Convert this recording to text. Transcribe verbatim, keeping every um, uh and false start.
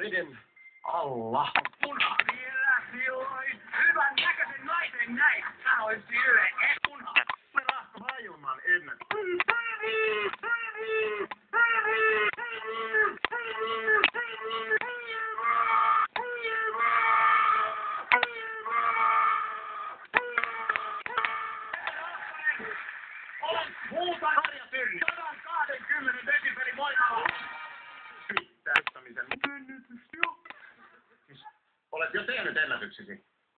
veden alla. Puna vielä silloin. Hyvän näköisen naisen näin. Sä ois yhden etuna. Pelasta vajunnan ennen. Olen muuta Harja Tyrni. sata kaksikymmentä desibelin voimalla. Pitäyttämisen. Ennätys jo. Siis, olet jo tehnyt ennätyksesi.